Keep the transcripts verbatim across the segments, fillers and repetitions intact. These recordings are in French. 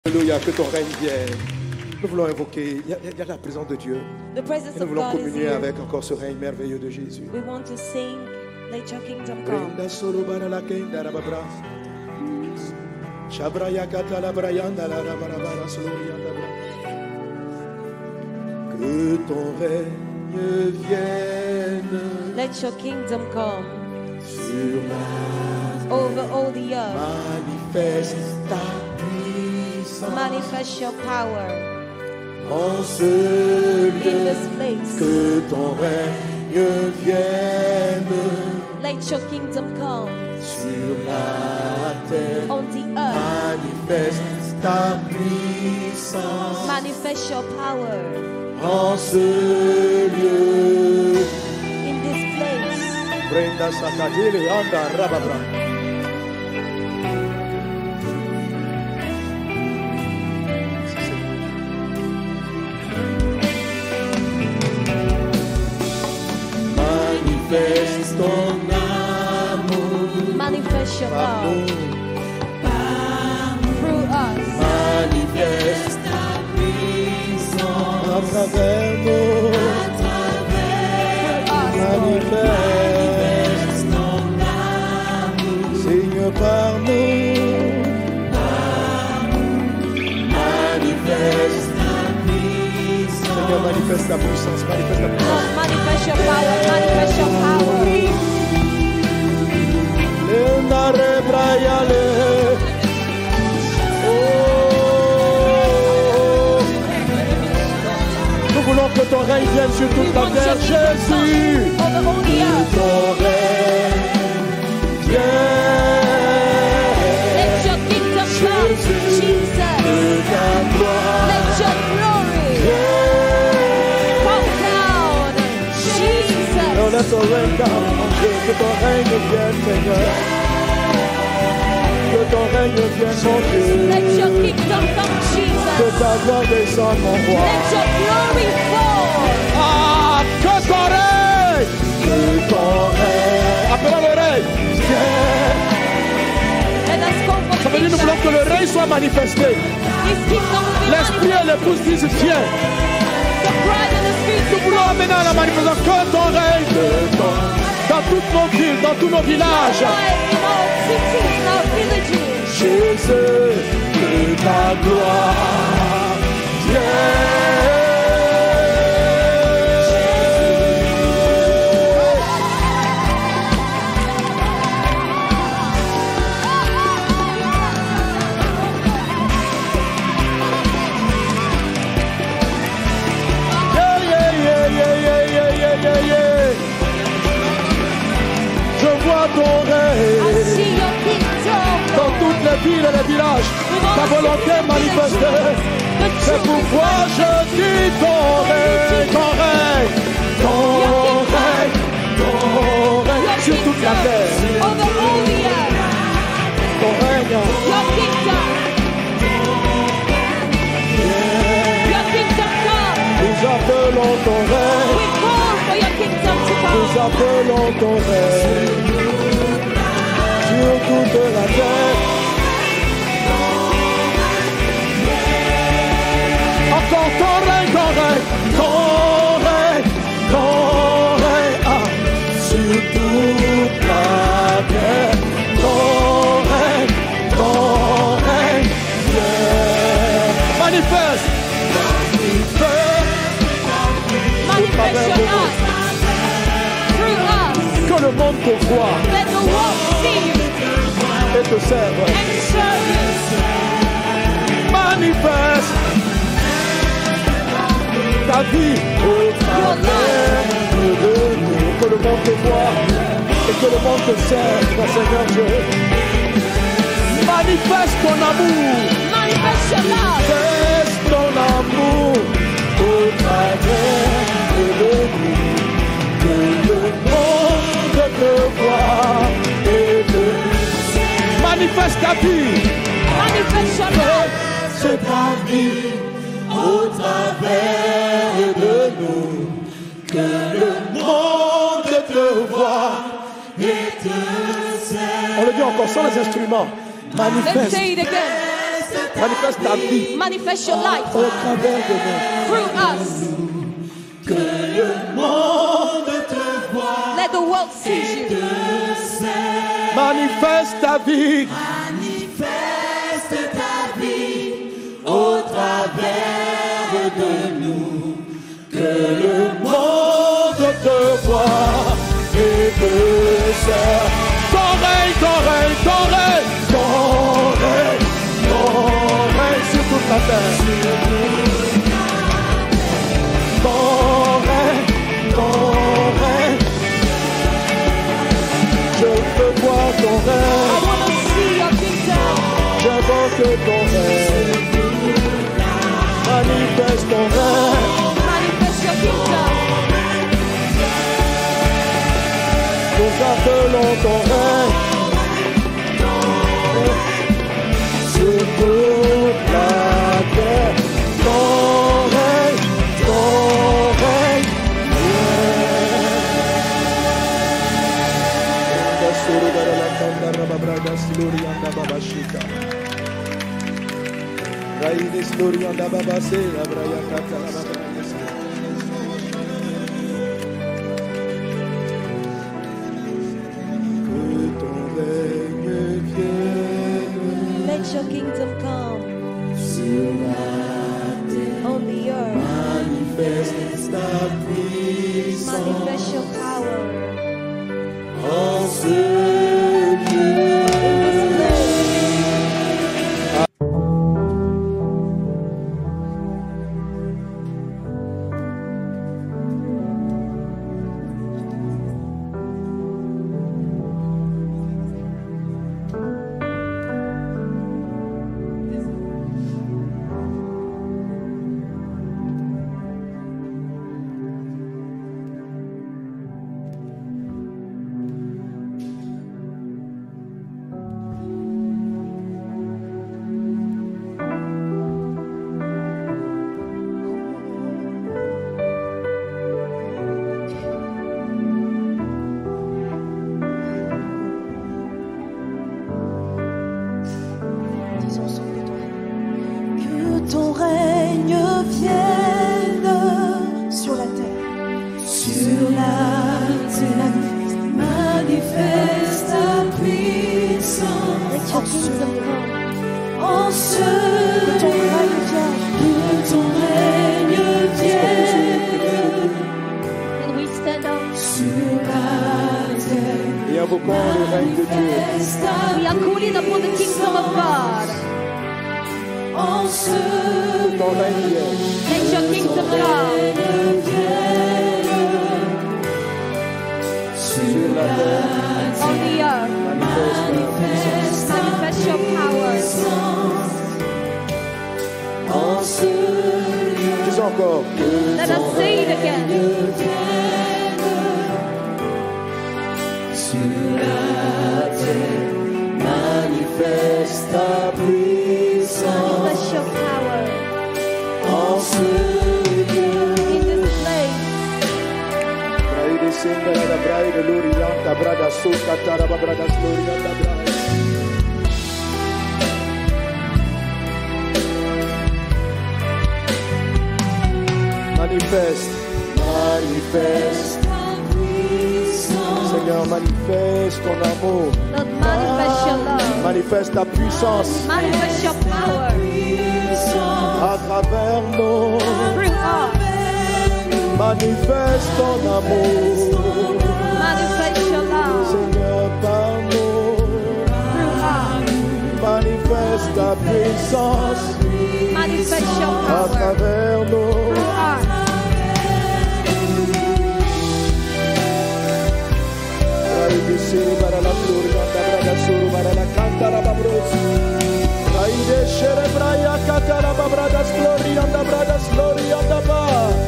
Alléluia, que ton règne vienne. Nous voulons invoquer, il y, a, il y a la présence de Dieu. The presence Et nous of voulons God is communier here. avec encore ce règne merveilleux de Jésus. We want to sing, let your kingdom come. Brinda solo bara la kenda la babra. Shabraya kata la brayanda la rabarabara solorianda bra. Que ton règne vienne Let your kingdom come sur la over all the earth. manifeste ta puissance Manifest your power en ce in lieu. this place. Que ton règne vienne Let your kingdom come sur la terre. on the earth. Manifeste ta puissance Manifest your power en ce lieu. in this place. Brenda sakadele anda rababra. Manifeste ton amour. Manifest your power Amour. through us. Manifeste ta puissance à travers nous. Through us, Lord. Manifeste ton amour, Seigneur, par nous. Manifeste ta puissance. Seigneur, manifeste ta puissance, manifeste ta puissance. Lord, manifest your power. Manifest your power. Leonare braiale. Oh. Nous voulons que ton règne vienne sur toute la terre, Jésus. Over all the earth. Ton règne vienne. Let your kingdom come, Jesus. Ta gloire Let your glory come down, Oh, Jesus. let ton règne down, mon Dieu. Que ton règne vienne, Seigneur. Que ton règne vienne, mon Dieu. Let your kingdom come, Que Jesus. ta gloire descende, mon roi. Let your glory fall. Ah, que ton règne, que ton règne, appelons le règne, vienne. Let us come Ça for veut dire nous voulons que kingdom. le règne soit manifesté. This kingdom will be L'esprit et manifested. l'épouse disent viens. The bride and the spirit Nous voulons amener à la manifestation que ton règne, que ton, dans toutes nos villes, dans tous nos villages. in our cities, in our villages. Jésus, que ta gloire vienne. Yeah, yeah, yeah, yeah, yeah, yeah, yeah, yeah, yeah. Je vois ton I règne see your kingdom. dans toutes les villes et les villages. Ta volonté manifestée. The C'est truth pourquoi je dis ton règne, ton règne, ton règne, ton règne sur toute la terre. over all the earth. Ton règne, Your kingdom. Your kingdom come. nous appelons ton règne, We call for your kingdom to nous come. appelons ton règne sur toute la terre. Encore ton règne, ton règne, ton règne, ton règne, ah, sur toute la terre. Ton règne, ton règne, viens. Manifeste, Manifest your us. Through us. que le monde te voie Let the world see you et te serve. and serve you. Manifeste ta vie au travers de nous. Que le monde te voie et que le monde te serve, Seigneur Dieu. Manifeste ton amour, Manifest your love. manifeste ton amour au travers de nous. Que le monde te voie et te manifeste ta vie. Manifest your love. C'est ta vie au travers de nous, que le monde te voit et te sert. On le dit encore sans les instruments. Let's Manifeste say it again. Manifeste ta vie Manifest your life au travers de nous. through us. Que le monde te voie. Let the world see you. Manifeste ta vie Manifeste ta vie au travers de nous. Que le monde te voit et te sert. Ton règne, ton règne, ton règne, ton règne, ton règne sur toute la terre. Ton règne, ton règne. Je veux voir ton I règne. want to see your kingdom. J'invoque ton règne. Manifeste ton règne. Manifest your kingdom. Nous appelons ton règne sur toute la terre. Ton règne, ton règne. Let your kingdom come on the earth. manifeste ta puissance Manifest your power en ce lieu. in this place. Que ton règne vienne sur la terre, sur la terre, manifeste ta puissance Let your kingdom come. en ce Que ton lieu. règne vienne. Que ton règne vienne And we stand up. sur la terre, Et invoquons le règne de Dieu. manifeste ta We are calling upon the kingdom of God. en ce lieu. Ton règne vienne. Let your kingdom come Sur la terre, on the earth. manifeste ta Manifest your power. En ce lieu. Dis encore. Let us say it again. Sur la terre, manifeste ta puissance Manifest your power en ce lieu. in this place. Braide sembra da braide lurianta brada suka taraba brada lurianta braide. Manifeste, manifeste, Seigneur, manifeste ton amour, Lord, manifest your love. manifeste ta puissance Manifest your power à travers nous, through us. manifeste ton amour, Manifest your love Seigneur, par nous, through us. manifeste ta puissance Manifest your à power travers nous. through us. Braide sere para la lurianta brada suru para la cantara babros. Braide sere braia catara babradas glorianta bradas glorianta ba.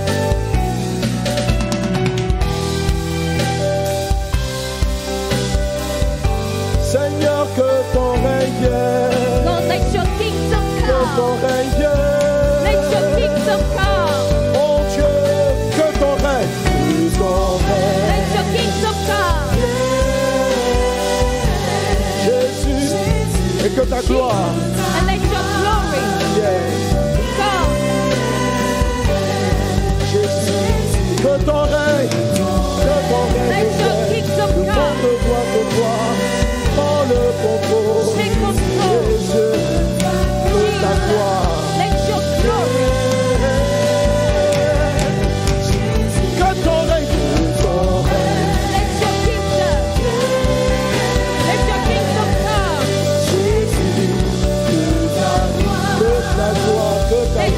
Seigneur, que ton règne vienne, Lord, let your kingdom que ton come. règne Let your vienne. kingdom come. Mon Dieu, que ton règne, que ton règne, Let your kingdom come. Jésus, et que ta gloire And let your glory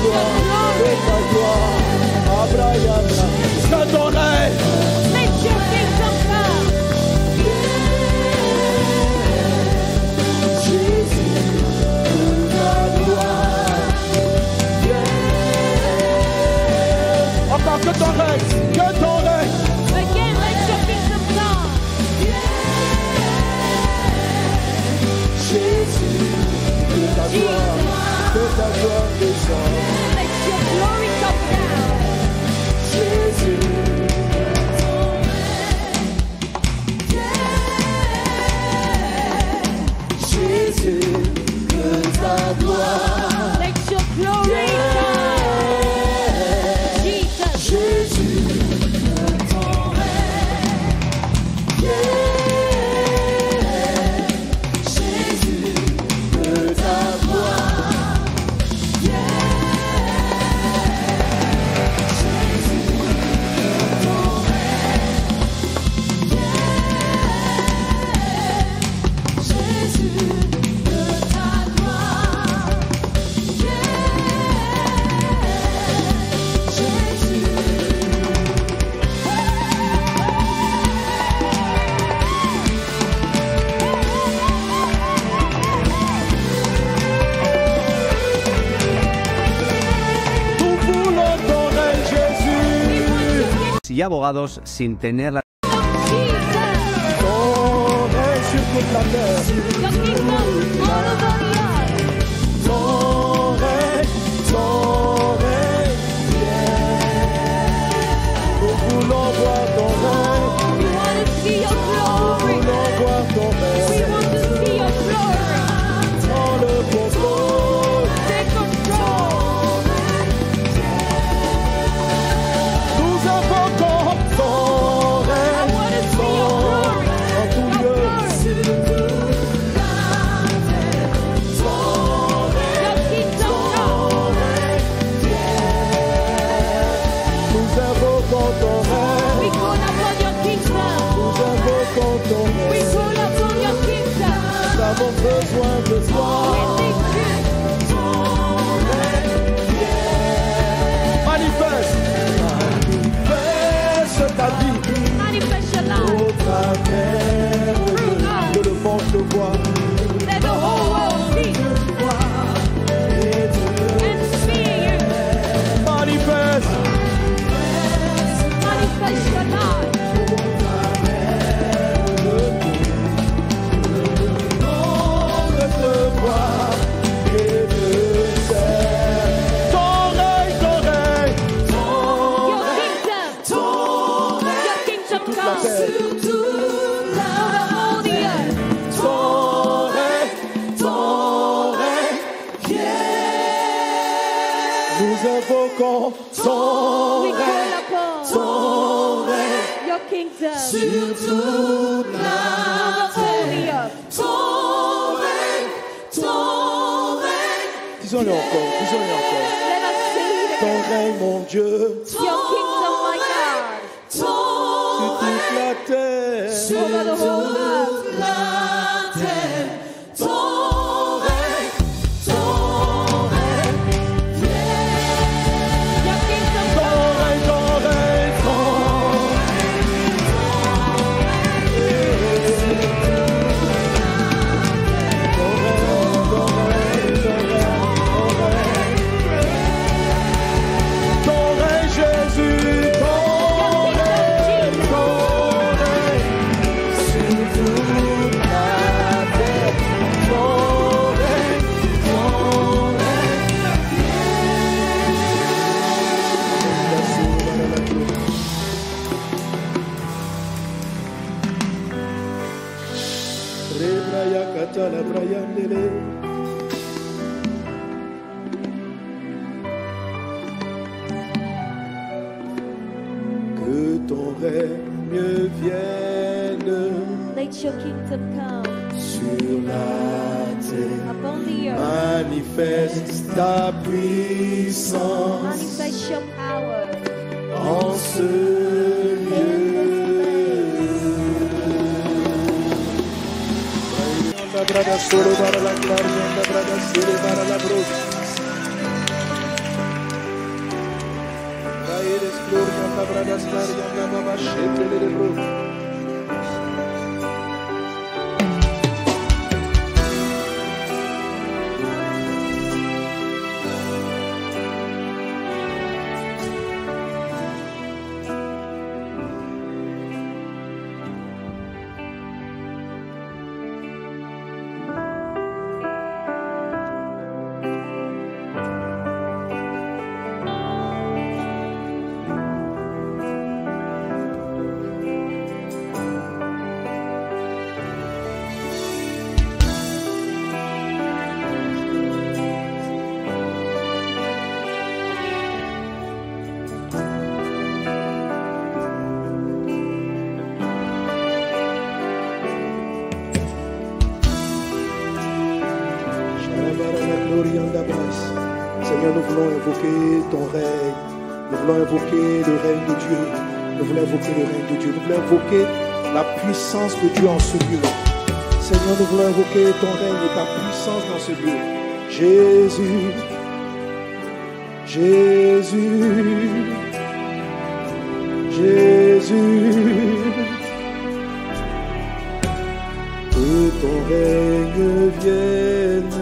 gloire, de ta gloire. Abraham, que ton règne. Let your kingdom come. Jésus, de ta gloire. Encore que ton règne, que ton règne. Again, let your kingdom come. Jésus, De ta gloire, de ta gloire descend. Let your glory come down. Jésus, Jésus, que ta gloire. Let your glory come. Jesus. Jésus, que ton règne. Jésus, que ta gloire. Jésus, que ton règne. Jésus, que ta gloire. Nous voulons ton règne, Jésus. Y abogados sin tener la Jesus. Ton règne sur toute la terre. Your kingdom all over the earth. Ton règne, ton règne. Nous voulons voir ton règne. We want to see your Nous glory. voulons voir ton We règne. want to see your glory. Dans le contrôle. Take control. Nous invoquons ton I règne. want to see your glory. En tout Your lieu. glory. Your kingdom come. Nous invoquons ton We règne. call upon your kingdom. Nous invoquons ton We règne. call upon your kingdom. Nous avons besoin de We toi. need you. Manifeste. Manifeste ta vie. Manifest your life. Au travers de que le monde te voit. Let the whole world see and see you. Manifeste. Manifest your life. On ne te voit et te sert. Ton règne, ton règne. Your kingdom. Your kingdom Toute la come. terre. Over all the earth. Ton règne, ton règne. Nous invoquons ton We règne. call upon Ton règne. your kingdom. Sur toute la Over all the earth. Ton règne, ton règne. Disons-le encore, disons-le encore. Let us sing it Ton again. règne, mon Dieu, Your kingdom, my God. sur Ton toute la terre. Over the whole earth. la terre. Ton règne, ton règne. Your kingdom Ton come. règne, ton règne, ton Ton règne, Jésus, ton règne, ton règne, sur toute la terre. Ton règne, ton règne. Rebraya katala brayandele. Que ton règne vienne Let your kingdom come sur la terre. upon the earth. Manifeste ta puissance Manifest your power en ce lieu. La brada solo para la gloria, la brada solo para la brus. Seigneur, nous voulons invoquer ton règne. Nous voulons invoquer le règne de Dieu. Nous voulons invoquer le règne de Dieu. Nous voulons invoquer la puissance de Dieu en ce lieu. Seigneur, nous voulons invoquer ton règne et ta puissance dans ce lieu. Jésus, Jésus, Jésus, que ton règne vienne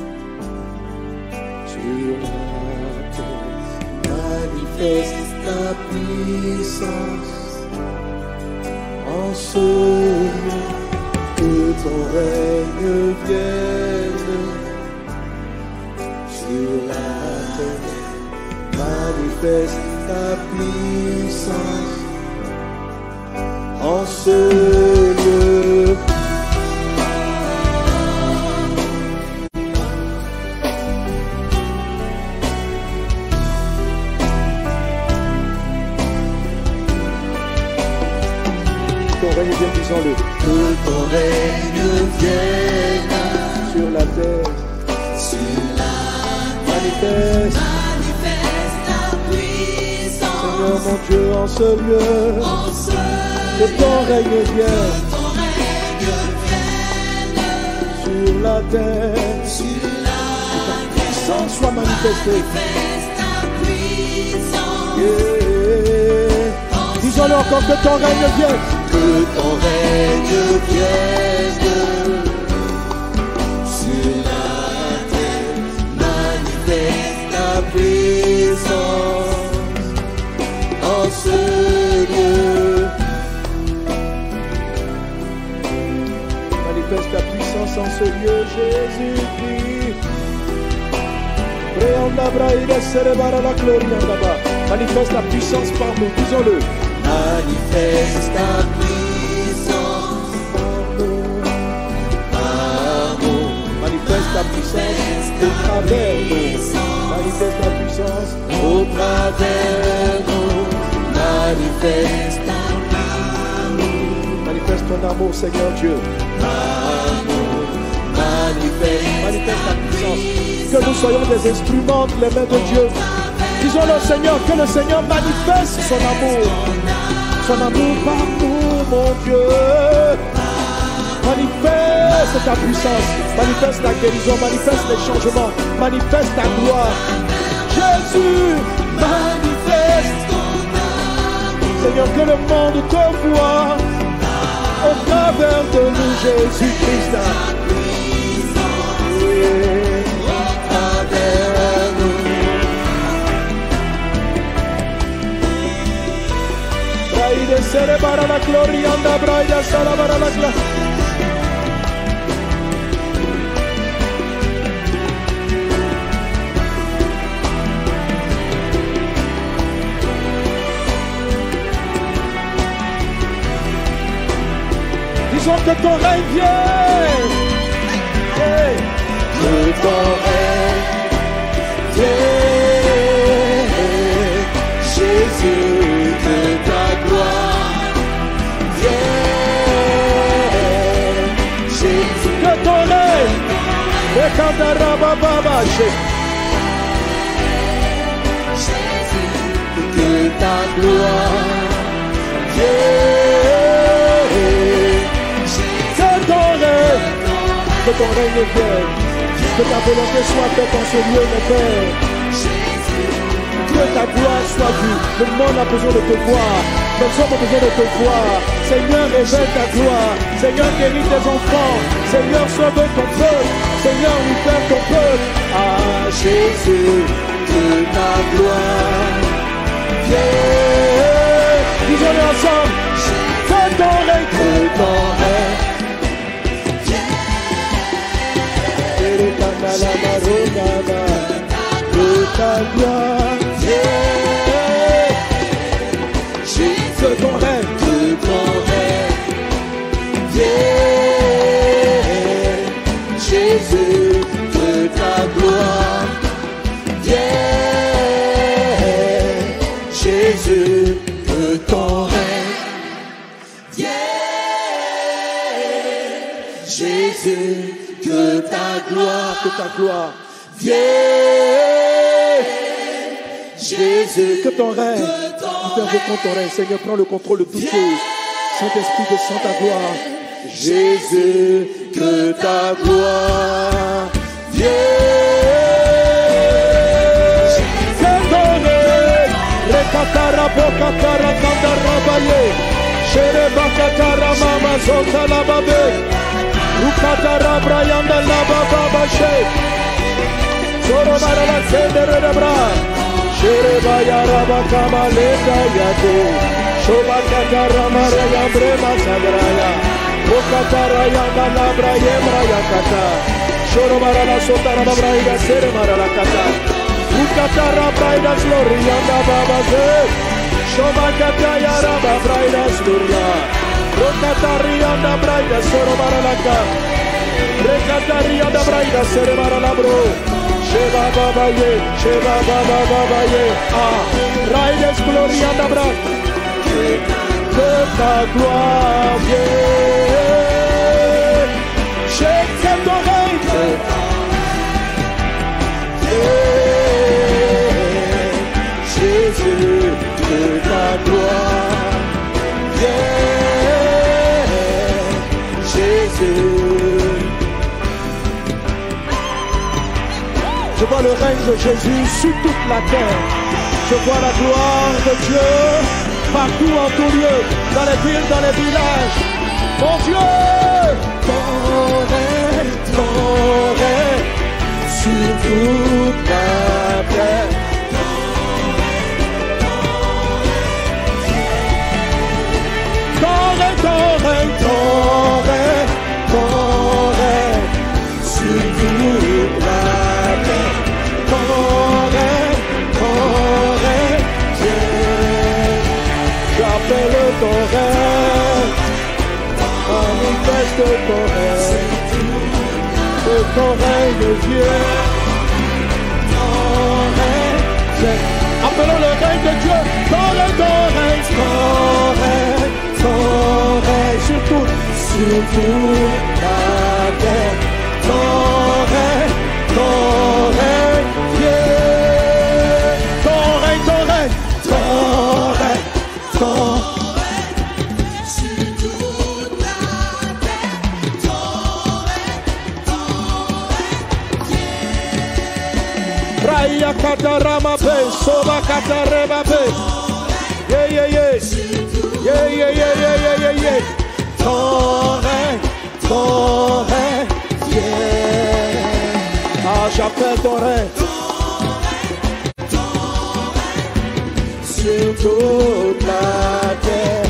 sur la terre, manifeste ta puissance en ce lieu, que ton règne vienne sur la terre, manifeste ta puissance en ce lieu. Ton règne vienne, disons-le. Que ton règne vienne sur la terre, Sur la manifeste, manifeste ta puissance. Seigneur mon Dieu, en ce lieu. En ce Que ton règne vienne ton règne vienne sur la terre, sur la puissance soit manifestée. manifeste ta puissance. Yeah. Disons-le encore, que ton règne vienne. Que ton règne vienne sur la terre, manifeste ta puissance en ce lieu. Manifeste ta puissance en ce lieu, Jésus-Christ. Préanda braïda serebara la gloria là-bas. Manifeste ta puissance par nous, disons-le. Manifeste ta puissance par nous. Manifeste ta puissance au travers nous. Manifeste ta puissance. Au travers nous, manifeste ta Manifeste ton amour, Seigneur Dieu. amour, manifeste Manifeste ta puissance. Que nous soyons des instruments entre les mains de Dieu. Disons-le, Seigneur, que le Seigneur manifeste son amour. Son amour par nous, mon Dieu. Manifeste ta puissance. Manifeste la guérison. Manifeste les changements. Manifeste ta gloire. Jésus, manifeste. Seigneur, que le monde te voit au travers de nous, Jésus-Christ. Et au travers nous. Braide serebara la gloria, anda braida salabara la gloria. Disons que ton règne vienne. Hey. Que ton règne vienne, Jésus, que ta gloire vienne, Jésus, Que ton règne. Et quand ta rabababa, Jésus, que ta gloire vienne, que ton règne. Que ton règne vienne. Que ta volonté soit faite en ce lieu, mon Père. Jésus, que ta gloire soit vue. Le monde a besoin de te voir. Les hommes ont besoin de te voir. Seigneur, révèle ta gloire. Seigneur, guéris tes enfants. Seigneur, sauve ton peuple. Seigneur, libère ton peuple. Ah Jésus, de ta gloire, viens. Disons-le ensemble. Fais ton règne. Fais ton règne. De ta gloire, Viens. fais ton règne. De ton règne, viens. Jésus, de ta gloire, viens. Jésus, de ton règne, viens. Jésus, de ta gloire, Que ta gloire, viens. Jésus, que ton règne. Nous invoquons ton règne. Seigneur, prends le contrôle de toutes choses. Saint-Esprit, descends ta gloire. Jésus, que ta gloire vienne. Fais ton règne. Rekatara bokatara kandara baye. Shere bakatara mama zota la babe. Ukatara brayanda la baba bashe. Soro marala sendere de bra. Shere bayara bakama leta yato. Shoba katara mara yambre masagraya. Ukatara yanda la braye mraya kata. Shoro marala sotara babraya sere marala kata. Ukatara brayda slori yanda baba ze. Shoba kataya raba brayda sluria. Ukatari yanda brayda soro marala kata. Rekatari yanda brayda sere marala bro. Sheba baba ye, Sheba baba baba ye. Ah, Raides gloria d'abra. Que ta gloire vienne. Chef ton règne. Jésus, de ta gloire vienne. Jésus. Je vois le règne de Jésus sur toute la terre. Je vois la gloire de Dieu partout en tout lieu, dans les villes, dans les villages. Mon Dieu, Ton règne, ton règne, sur toute la terre. ton règne, ton règne, Ton règne, ton règne, sur toute la terre. Ton règne, ton règne, viens. j'appelle ton règne, manifeste ton règne, que ton règne vienne. Ton règne, viens. Appelons le règne de Dieu, ton règne, ton règne, Ton règne, ton règne, sur tout. sur toute la terre. Ton règne, ton règne, viens. Ton règne, ton règne, Ton règne, ton Raya katarama pe, soba katareba pe. Yeah, yeah, yeah. Yeah, yeah, yeah, yeah, yeah, yeah, yeah. ton règne, ton règne, viens. Ah, j'appelle ton règne. Sur toute la terre.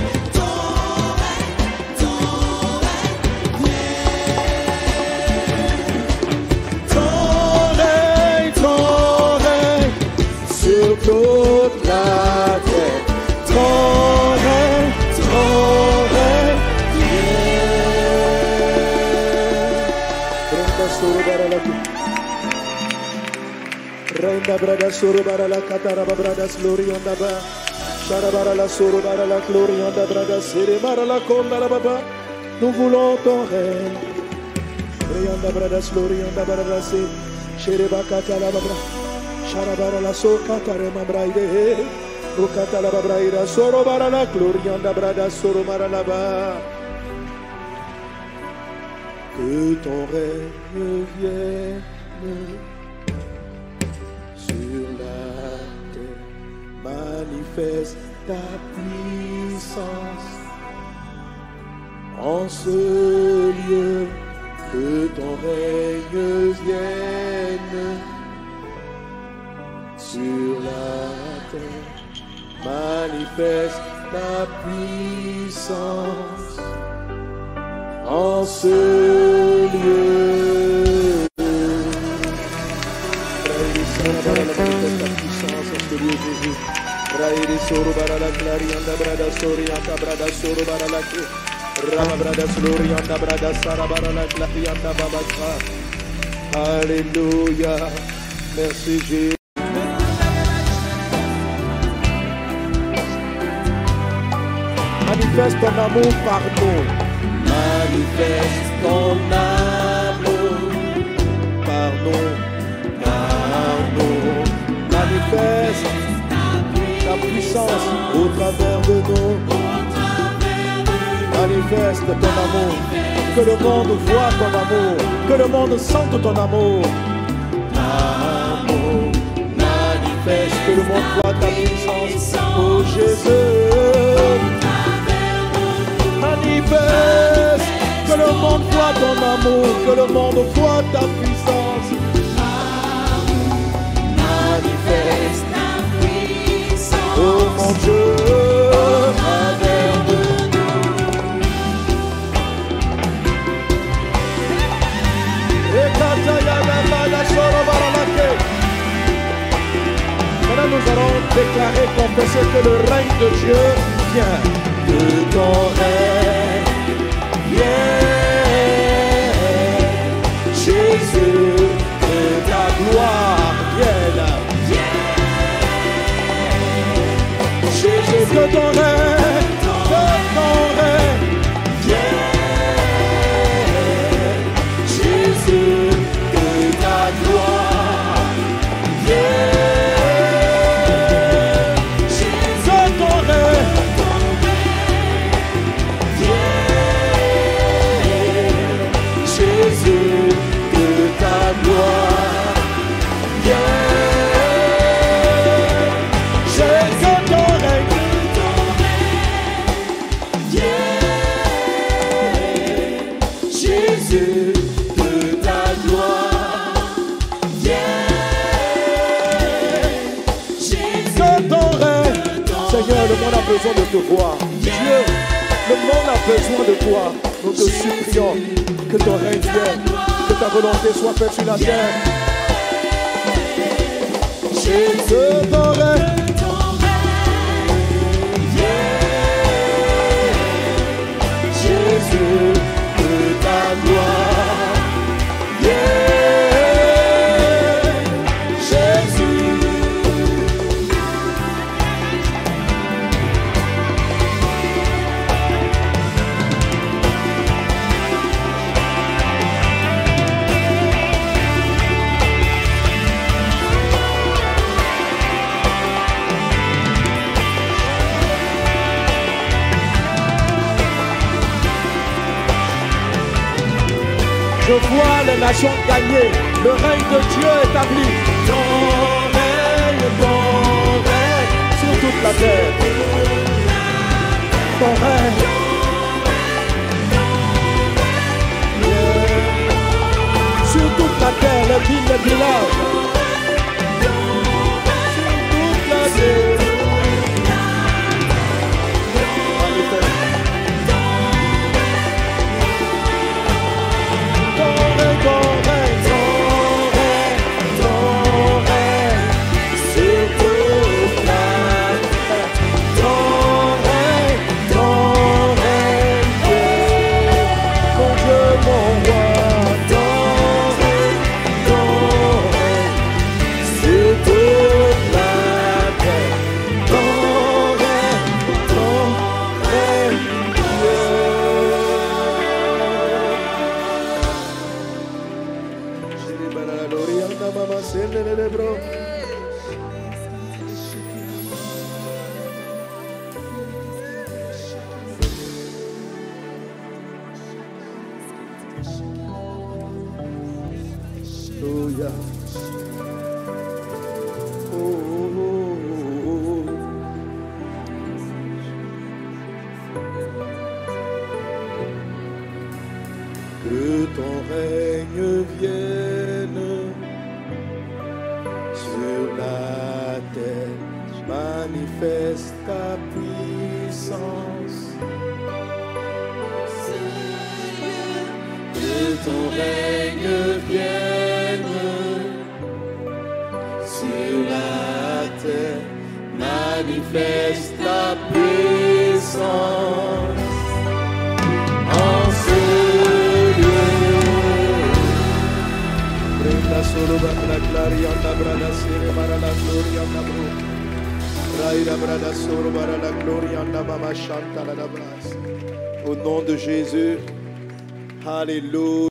Toute la terre, ton règne, ton règne, viens. Renda brada suru bara la katara brada slori onda ba, shara bara la suru bara la glory onda brada siri bara la konda la baba. Nous voulons ton règne. Rianda brada slori onda brada siri, shiri bakata la baba. Sharabara la soka tarema braide, rukata la braida, soro bara la gloria da brada soro mara la ba. Que ton règne vienne sur la terre. manifeste ta puissance en ce lieu, que ton règne vienne sur la terre. Manifeste ta puissance en ce lieu. Manifeste ta puissance en ce lieu, Jésus. Braïri soro barala clarianda brada sorianta brada soro barala rama brada slorianda brada sara barala clarianda babasra. Alléluia. Merci Jésus. Manifeste ton amour par nous. Manifeste ton amour par nous. Par nous. Manifeste ta puissance au travers de nous. Manifeste ton amour. Que le monde voit ton amour. Que le monde sente ton amour. Amour. Manifeste que le monde voit ta puissance. Oh Jésus. Manifeste que le monde voit ton amour. Que le monde voit ta puissance. Manifeste. Oh mon Dieu, travers de nous. Maintenant nous allons déclarer, confesser que le règne de Dieu vient. Que ton règne vienne, Jésus, que ta gloire vienne. Jésus, que ton règne, que ton règne vienne. Jésus, que ta gloire vienne. Jésus, que ton règne vienne. Jésus, que ta gloire vienne. Seigneur, le monde a besoin de te voir. Dieu, le monde a besoin de toi. Nous te supplions que ton règne vienne, que ta volonté soit faite sur la terre. Jésus, ton règne vienne. Jésus, que ta gloire vienne. Je vois les nations gagner, le règne de Dieu établi. Ton règne, ton règne sur toute la terre. Ton règne. Yeah. Sur toute la terre, les villes, les villages. Sur toute la terre. manifeste ta puissance. Que ton règne vienne sur la terre, manifeste ta puissance en ce lieu. Brenda solo barra clarianda brada sire para la gloria na bro. Raïda brada solo para la gloria na mama chanta la bras. Au nom de Jésus. Alléluia.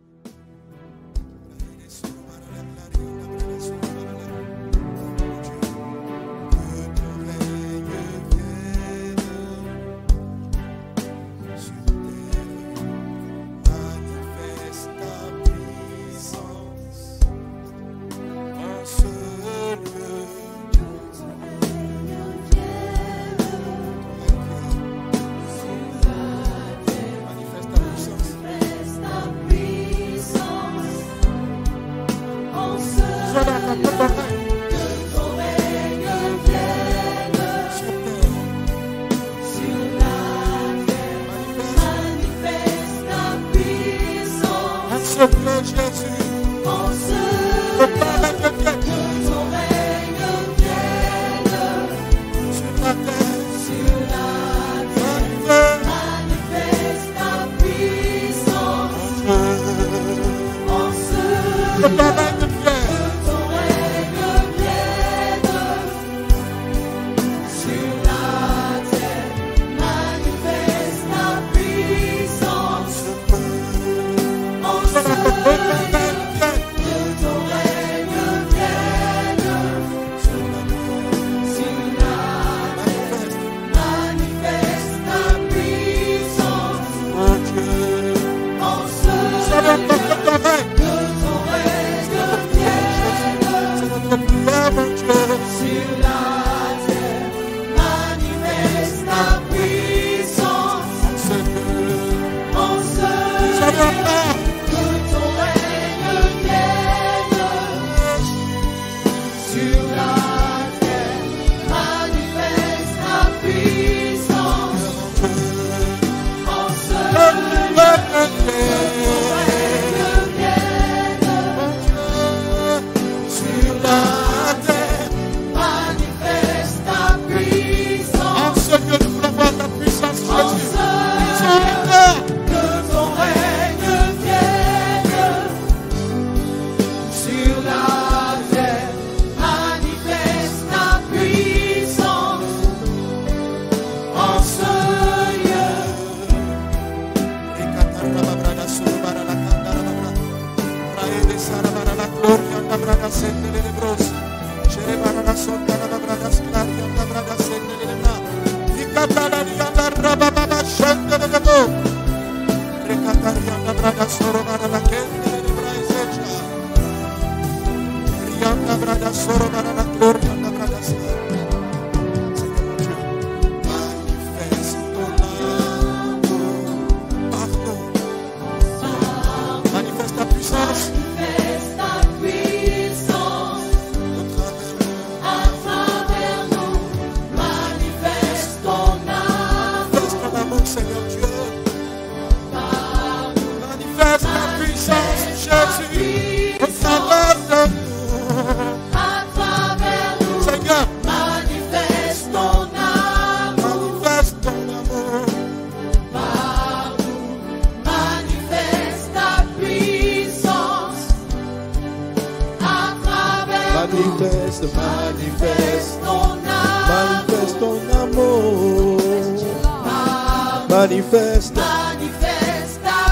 Manifeste, manifeste ta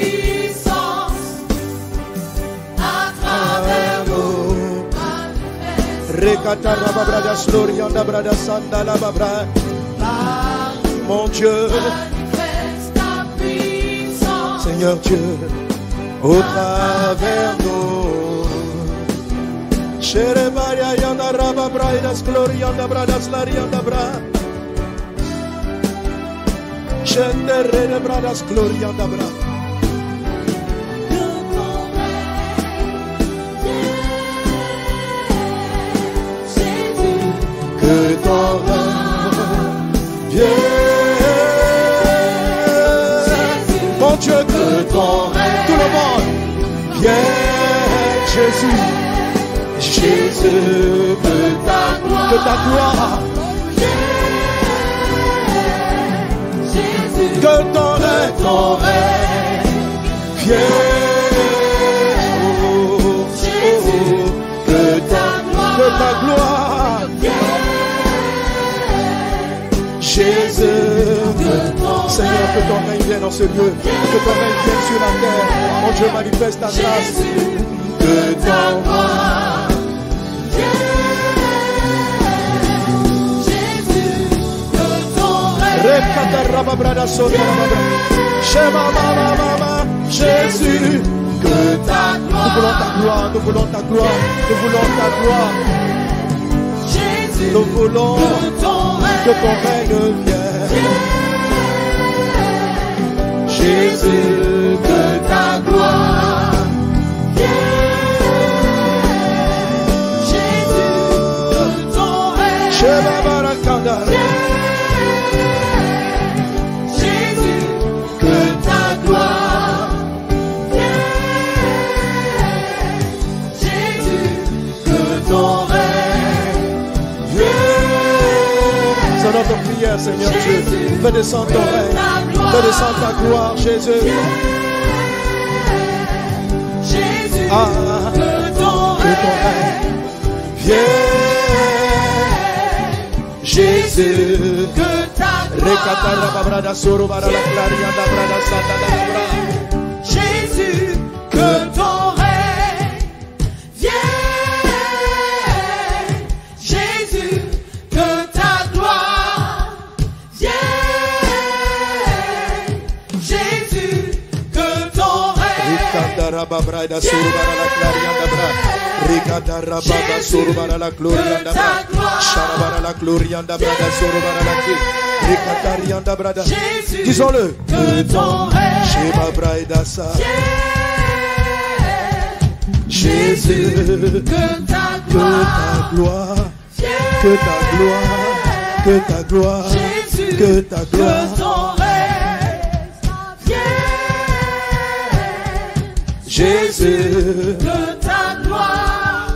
puissance à travers nous. Rekatara brada Slorianda brada Sandala babra. Mon Dieu, manifeste ta puissance, Seigneur Dieu, au travers nous. Chere Maria yanda raba brada Slorianda brada Slarianda bra. Chendere de bradas Glorianda bra. que ton viens. Mon Dieu, que ton règne, tout le monde, viens, Jésus, Jésus, que ta gloire, que ta gloire, que ton règne, ton règne, viens, oh, Jésus, que ta gloire, que ta gloire, Jésus, Seigneur, que ton règne vienne dans ce lieu, que ton règne vienne sur la terre, mon Dieu manifeste ta grâce, que ta gloire vienne, Jésus, que ton règne, Jésus, que ta gloire, nous voulons ta gloire, nous voulons ta gloire, nous voulons ta gloire, Jésus, nous voulons que ton règne vienne. Jésus, que ta gloire vienne. Jésus, que ton règne vienne. Jésus, que ta gloire vienne. Jésus, que ton règne vienne. C'est notre prière, Seigneur Dieu. Fais descendre ton règne. Fais descendre ta gloire, Jésus. Jésus, ah, que ton règne vienne. Jésus, que ta gloire Jésus, que ton règne vienne. Jésus, que ta gloire vienne. Jésus, que ton règne disons-le, que ton règne Jésus, que ta gloire, que ta gloire, que ta gloire, que ta gloire, que ton règne vienne. Jésus, que ta gloire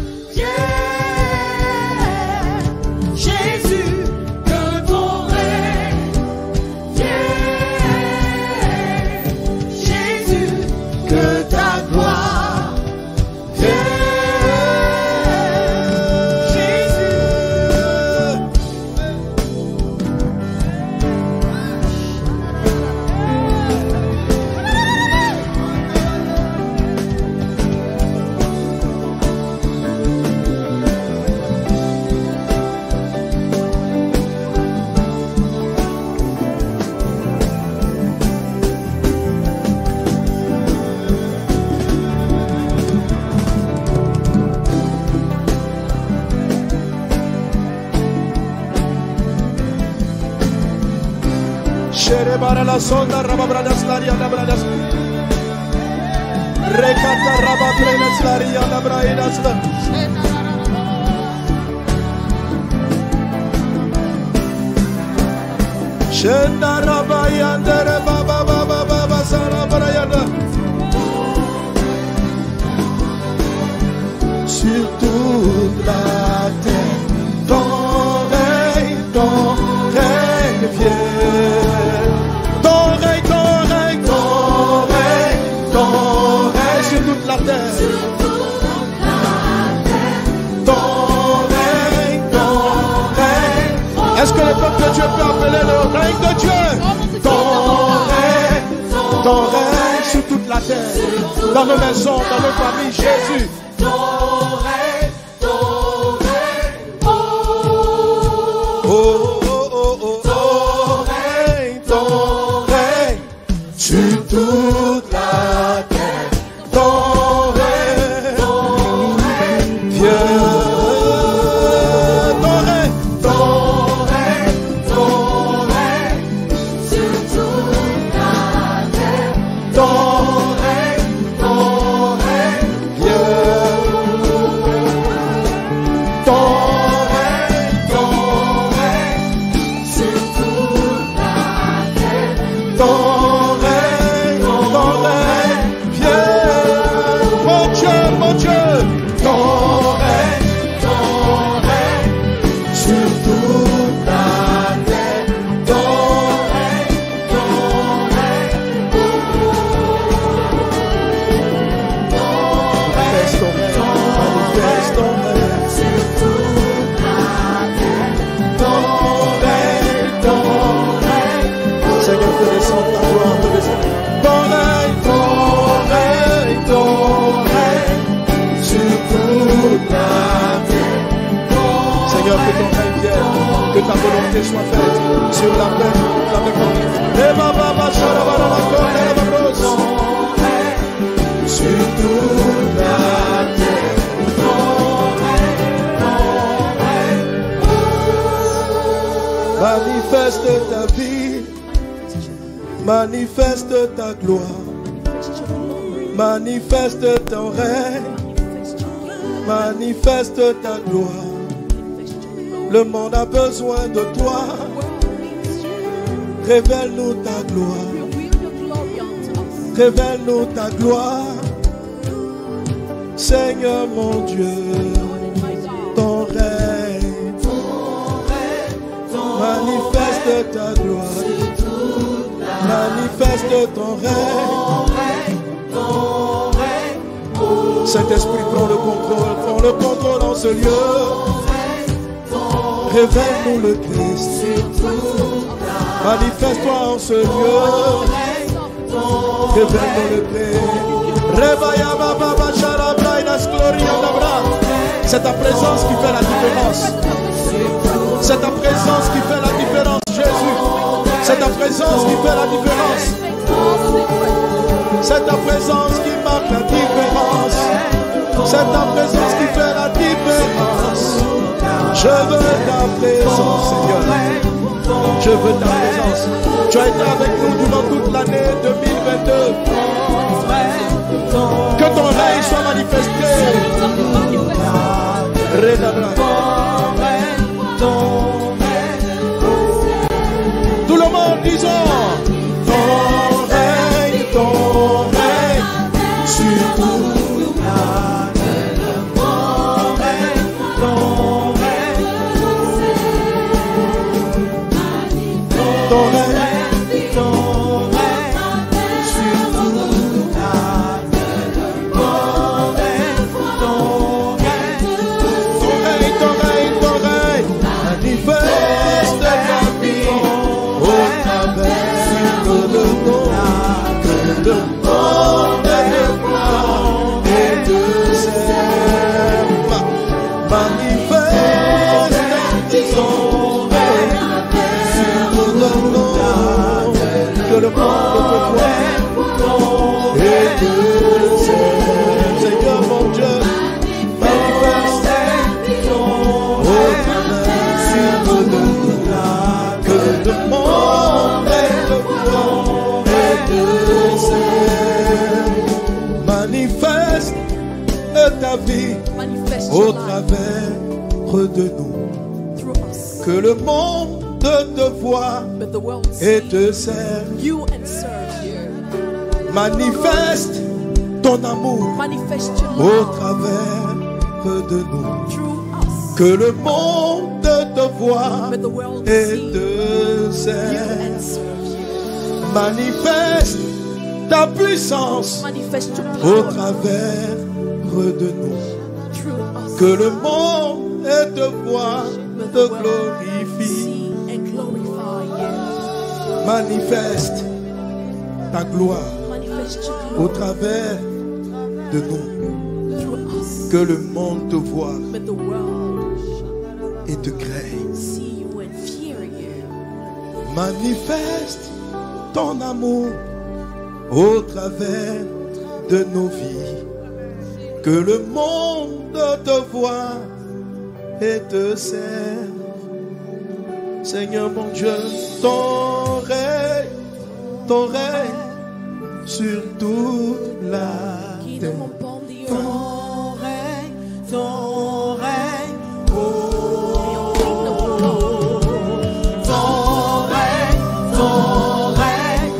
vienne. Jésus, que ton règne vienne. Jésus, que ta gloire vienne. Para la sonda rababradas laria da bradas recata rababrenas laria da braidas shenda rabayanda baba baba baba sara brayada sur toute la terre ton règne ton règne vient. La terre. Ton règne, ton règne. Est-ce que le peuple de Dieu peut appeler le règne de Dieu? Ton règne, ton règne sur toute la terre. Dans nos maisons, dans nos familles, Jésus. Ton règne, ton règne. Oh, oh, oh, oh, oh. Ton règne, ton règne sur toute la terre. Ton Seigneur, que ton règne vienne, que ta volonté soit faite sur la terre, la terre. Et Baba, Bacharabara, la Côte, la Babros. Sur toute la terre. Manifeste ta vie, manifeste ta gloire, manifeste ton règne, manifeste ta gloire. Le monde a besoin de toi. Révèle-nous ta gloire. Révèle-nous ta gloire. Seigneur mon Dieu, ton règne, manifeste ta gloire. Manifeste ton règne. Saint-Esprit, prends le contrôle, prends le contrôle en ce lieu. Révèle-nous le Christ. Manifeste-toi en ce lieu. Révèle-nous le Christ. C'est ta présence qui fait la différence. C'est ta présence qui fait la différence, Jésus. C'est ta présence qui fait la différence. C'est ta présence qui marque la différence. C'est ta présence qui fait la différence. Je veux ta présence, Seigneur. Je veux ta présence. Tu as été avec nous durant toute l'année deux mille vingt-deux. Que ton règne soit manifesté. Tout le monde disons ton règne, ton règne sur toute la terre. Ton règne, ton règne, ton règne sur toute la terre. Ton règne, ton règne, ton règne, ton règne, ton règne, manifeste ta vie au travers de nos de monde de gloire et de serme. Manifeste ton règne sur le monde, que le monde te voie et de serme. Seigneur mon Dieu, manifeste ton règne sur le monde, que le monde te voie et de serme. Manifeste ta vie Manifest au your life travers de nous, through us. que le monde te voie But the world et see te serve. you and serve you. Manifeste ton amour Manifest your au love travers de nous, through us. que le monde te voie But the world et see te you serve. and serve you. Manifeste ta puissance Manifest your au power travers de nous, through us. que le monde te voie, But te the world glorifie. see and glorify you. Manifeste ta gloire Manifest your au glory travers de nous, through us. que le monde te voie But the world et te craigne. see you and fear you. Manifeste ton amour au travers de nos vies, que le monde te voie et te serve. Seigneur mon Dieu, ton règne, ton règne sur toute la terre. Ton règne, ton règne, oh, ton règne, ton règne.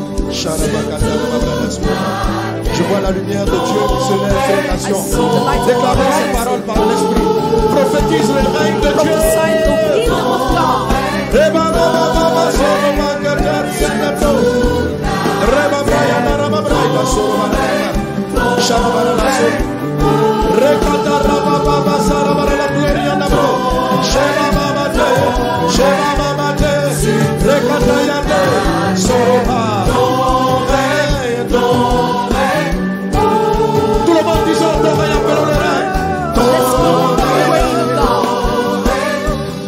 Je vois la lumière de Dieu qui se lève sur les nations. Déclarons ces paroles par l'Esprit. Prophétise le règne de Dieu. Tout le monde disant ton règne, appelons le règne. Ton règne,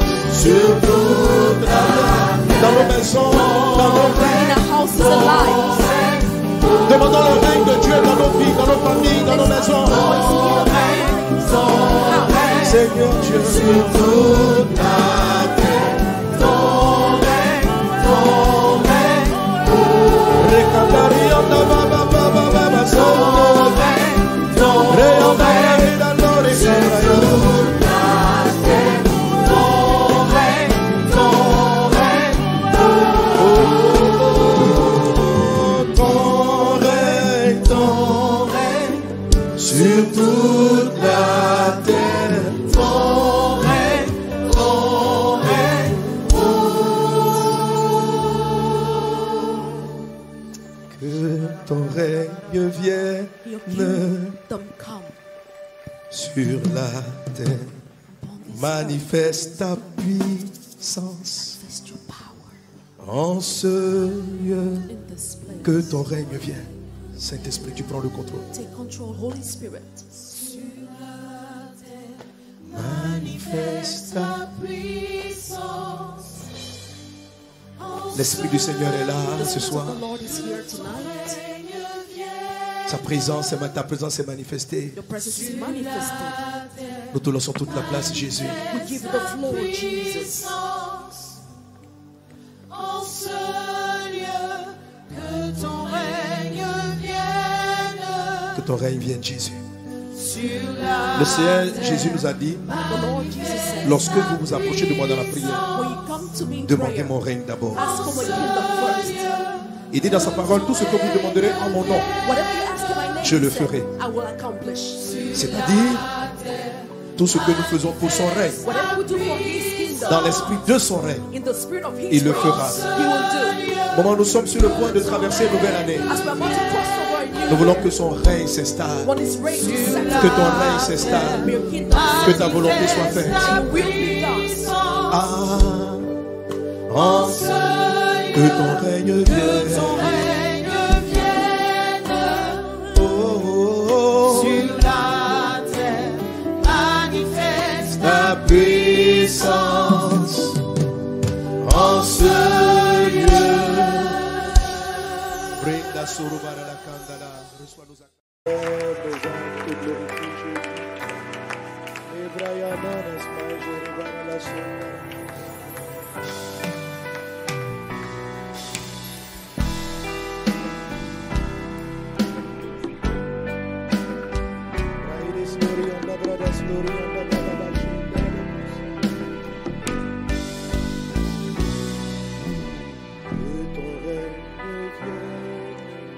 sur toute la terre, dans nos maisons, dans nos in règnes. our houses and lives. Demandons le règne de Dieu dans nos vies, dans nos familles, dans nos maisons. Seigneur Dieu, sur toute la terre, ton règne, ton règne. Recatarianda baba baba baba son règne, ton règne, dans nos règnes. Sur toute la terre, ton règne, ton règne, oh. Que ton règne vienne sur la terre, manifeste ta puissance en ce lieu, que ton règne vienne. Saint-Esprit, tu prends le contrôle. Take control, Holy Spirit. Manifeste ta puissance. L'Esprit du Seigneur est là ce soir. The Lord is here tonight. Sa présence, est- ta présence est manifestée. Your presence is manifested. Nous te laissons toute la place, Jésus. We give you the floor, Jesus. En ce lieu, que ton règne vienne Que ton règne vienne, Jésus. sur la Le Seigneur, Jésus nous a dit, The Lord Jesus said, lorsque vous vous approchez de moi dans la prière, when you come to me in demandez prayer, mon règne d'abord. ask for my kingdom first. Il dit dans sa parole, tout ce que vous demanderez en mon nom, Whatever you ask in my name, Je le he said, ferai. I will accomplish. c'est-à-dire tout ce que nous faisons pour son règne, Whatever we do for his kingdom, dans l'esprit de son règne, in the spirit of his il le reign, fera. he will do. Au moment où nous sommes sur le point de traverser une nouvelle année, As we are about to cross over a new nous voulons que son règne s'installe, when his reign is set, que ton règne s'installe, may your kingdom que ta volonté soit faite. your will be done. Ah, en que ton règne vienne. Oh, oh, oh. sur la terre, manifeste Ta puissance en ce lieu. Brenda Surubara la Candala, reçois nos actes. Te glorifie, Jésus. Ebrayana Nasma, Jerubara la Surubara. Braides Glorianda, Bradas Glorianda, Bradas Que ton règne vienne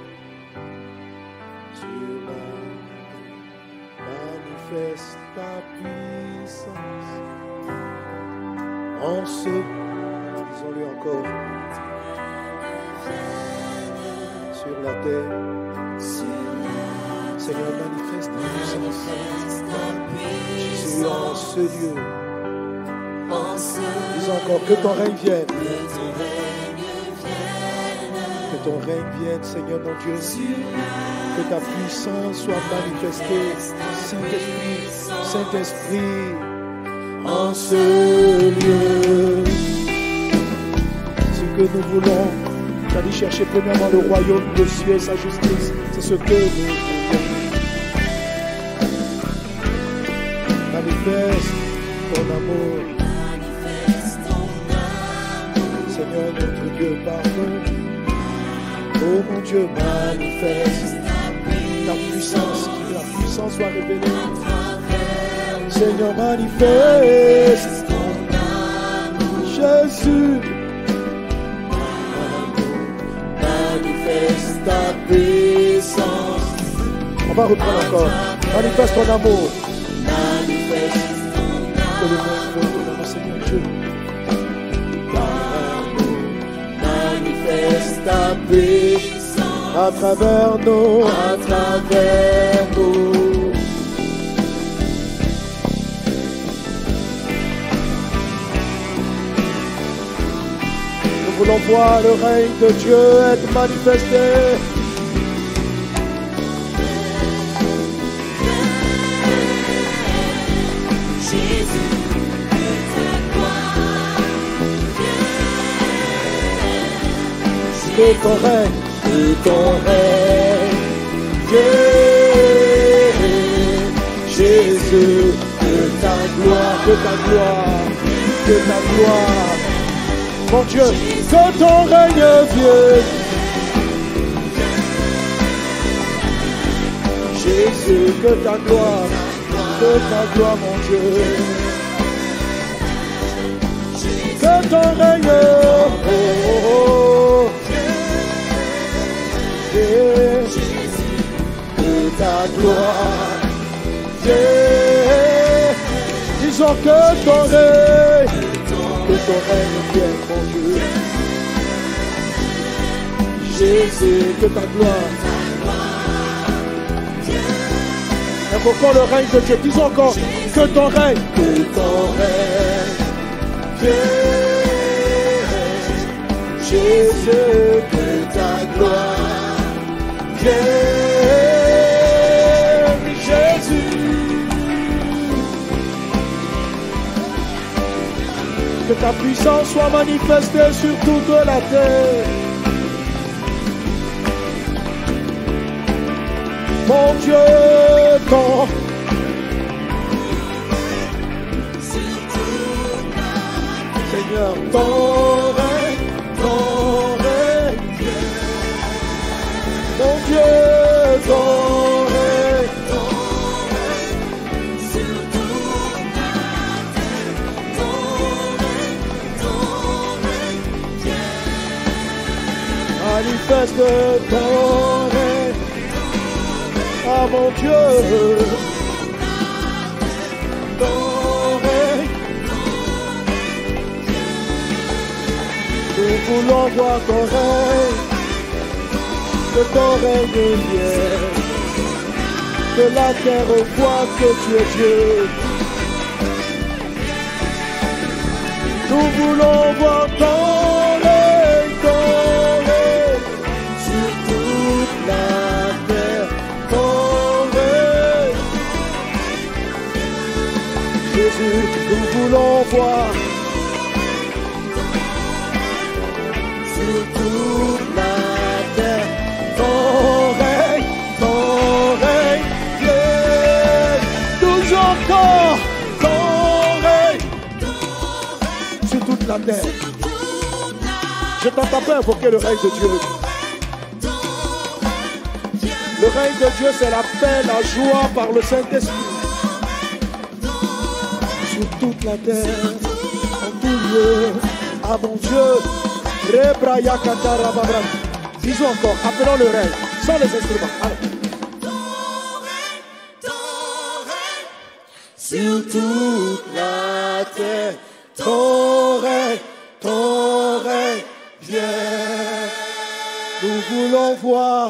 sur la terre, manifeste ta puissance en ce, disons-le encore, sur la terre. Seigneur, manifeste ta puissance Jésus, en ce lieu. Disons encore que ton règne vienne. Que ton règne vienne, Seigneur mon Dieu. Que ta puissance soit manifestée. Saint-Esprit, Saint-Esprit, en ce lieu. Ce que nous voulons, d'aller chercher premièrement le royaume des cieux et sa justice. C'est ce que nous voulons. Manifeste ton amour. Seigneur notre Dieu, pardonne. Oh mon Dieu, manifeste ta puissance, que la puissance soit révélée. Seigneur, manifeste Jésus. Manifeste ta puissance. On va reprendre encore. Manifeste ton amour. Que le monde voit ton amour, Seigneur Dieu. Manifeste ta puissance à travers nous, à travers nous. Nous voulons voir le règne de Dieu être manifesté. que ton règne, que ton règne vienne. Jésus, que ta gloire, que ta gloire, que ta gloire. Mon Dieu, que ton règne vienne. Jésus, que ta gloire, que ta gloire, mon Dieu. Que ton règne, oh, oh, oh. Que ta gloire, yeah. Disons que ton règne, que ton règne vienne, mon Dieu. Jésus, que ta gloire. Invoquons le règne de Dieu. Disons encore que ton règne, que ton règne vienne. Jésus, que ta gloire vienne. Jésus, que ta puissance soit manifestée sur toute la terre. Mon Dieu, ton Seigneur, ton règne, ton règne, mon Dieu, ton règne, ton règne, sur toute la terre, ton règne, ton règne, manifeste ton règne. Ah mon Dieu, ton règne, nous voulons voir ton règne, que ton règne vienne, que la terre voit que tu es Dieu. Nous voulons voir ton règne, ton règne, sur toute la terre. Jésus, nous voulons voir sur toute la terre ton règne, ton règne vienne. Nous encore ton règne sur toute la terre. Je t'entends pas invoquer le règne de Dieu. Le règne de Dieu, c'est la paix, la joie par le Saint-Esprit. Sur toute la terre, en tout lieu, à mon Dieu. Disons encore, appelons le règne, sans les instruments. Allez. Sur toute la terre, ton règne, ton règne vienne. Nous voulons voir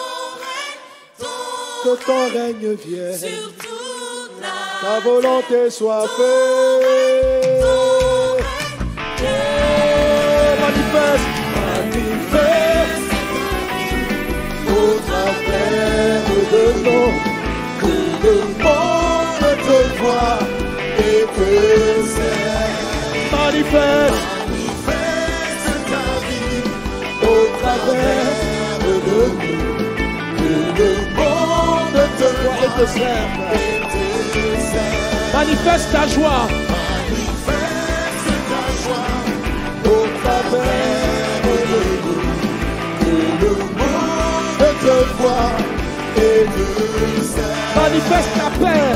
que ton règne vienne. Ta volonté soit faite. Oh, manifeste, manifeste au travers de nous, que le monde te voit et te sert. Manifeste, manifeste ta vie au travers de nous, que le monde te voit et te sert. Manifeste ta joie. Manifeste ta joie au travers de nous. Que le monde te voit et te sert. Manifeste ta paix.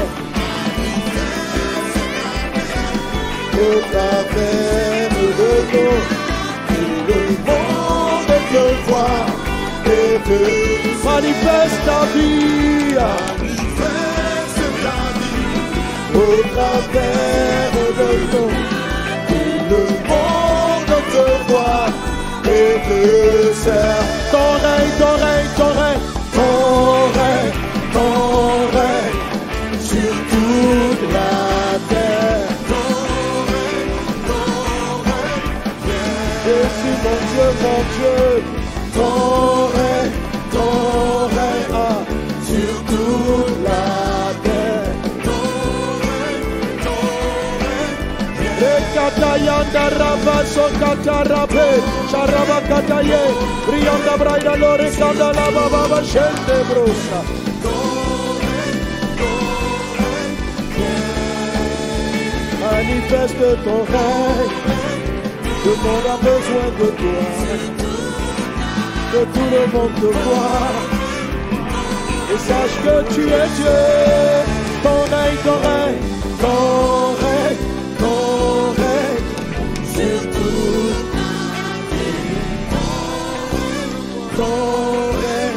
Au travers de nous. Que le monde te voit et te sert. Manifeste ta vie. Au travers de nous, que le monde te voit et te sert. Ton règne, ton règne, ton règne, ton règne, ton règne, sur toute la terre. Ton règne, ton règne, Jésus, mon Dieu, mon Dieu, ton règne, ton règne, ah, sur toute la terre. Kataraba Sokatarabe, Sharaba Kataye, Rianda Braida Lore Kandala Baba Shende Brosa. Manifeste ton règne, le monde a besoin de toi, que tout le monde te voit, et sache que tu es Dieu, ton règne, ton règne, ton règne, ton règne, c'est tout, ton règne,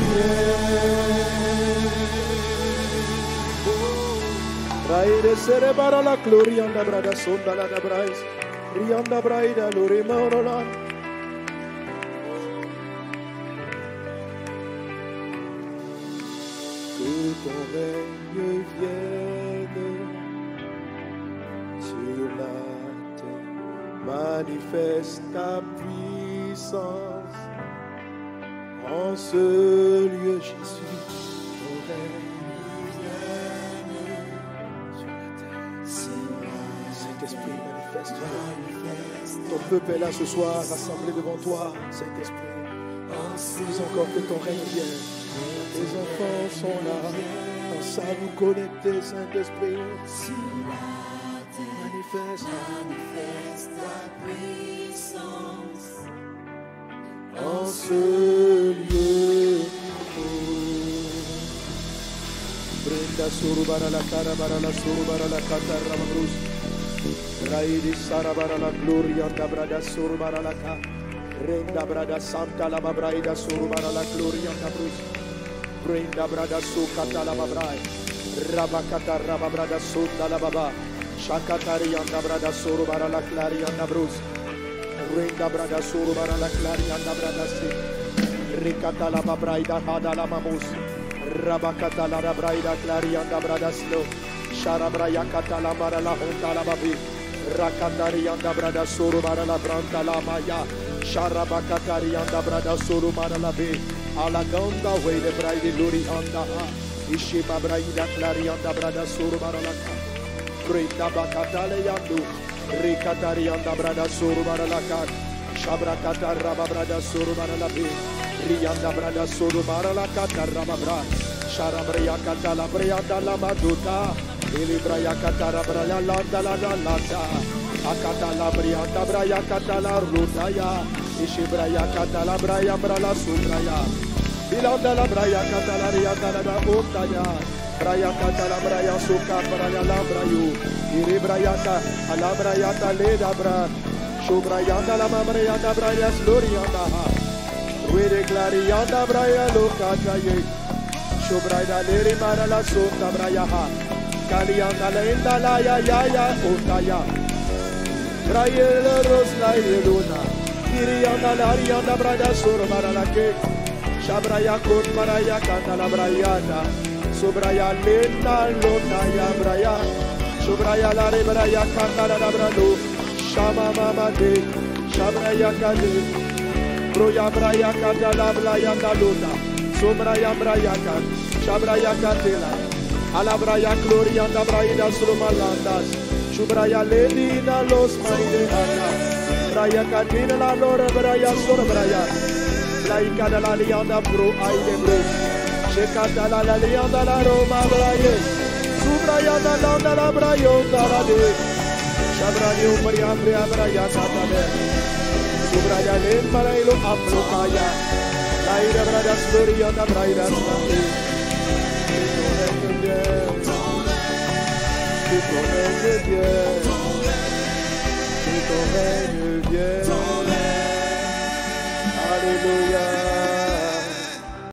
Raide serebara la glorianda brada sonda la da brais, rianda braida lore morola. Que ton règne vienne sur la terre, manifeste ta puissance en ce lieu, Jésus, ton règne. Saint-Esprit, manifeste-toi. Ton peuple est là ce soir, rassemblé devant toi, Saint-Esprit. Dis encore que ton règne vienne. Tes enfants sont là, ensemble nous connectés, Saint-Esprit. Manifeste, manifeste ta puissance en ce lieu. Brenda surubara la cara, bara la surubara la katara mabrus. Raidi sarabara la gloria da brada surubara la ka. Renda brada santa la mabraida surubara la gloria da brus. Brenda brada sukata la mabrai. Rabakata rababrada sunda la baba. Shakatari anda brada surubara la claria da brus. Renda brada surubara la claria da brada si. Rikata la mabraida hada la mamus. Rabakata la rabraida clarianda bradaslo, Sharabraya katala marala honta la babi, Rakatarianda brada suru marala branta la maya, Sharabakatarianda brada suru marala be, Alaganda way de braidi luri anda ha, Ishima braida clarianda brada suru marala ka, Greta bakatale yandu, Rikatarianda brada suru marala ka, Shabrakata rababrada suru marala be. Rianda brada suru marala kata rababra, Sharabraya kata la brianda la maduta, Ilibraya kata rabraya landa la landa, Akata la brianda braya kata la rutaya, Ishibraya kata la braya brala subraya, Bilanda la braya kata la rianda la utaya, Braya kata la braya suka braya la brayu, Ilibrayata alabrayata leda bra, Shubrayanda la mabrayanda braya slurianda. We declare yanda braya lokataye, Shubrayda leri marala sunda brayaha, Kalianda lenda la ya ya ya otaya, Braya la rosla luna, Kirianda la rianda brada sur maralake, Shabraya kot maraya kata la brayada, Subraya lenda lotaya braya, Shubraya la rebraya kata la brado, Shama mama de, Shabraya kade. Broya braya kata la braya dalota, sobraya braya kat, shabraya katela, alabraya gloria da braya sulumalandas, shubraya ledina los maide ana, braya katina la lora braya sorbraya, braya da la lianda bro aide bro, shekata la la lianda la roma braya, subraya da landa la braya darade, shabraya maria braya braya katale. Subraya len para ilo aflokaya, laida brada gloria da brada